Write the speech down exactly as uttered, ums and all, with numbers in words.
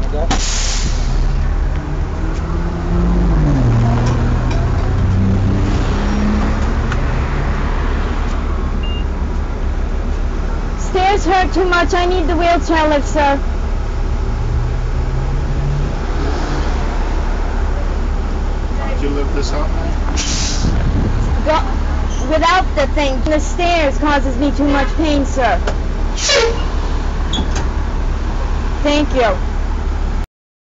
go. Stairs hurt too much. I need the wheelchair lift, sir. How'd you lift this up? Go without the thing. The stairs causes me too much pain, sir. Thank you.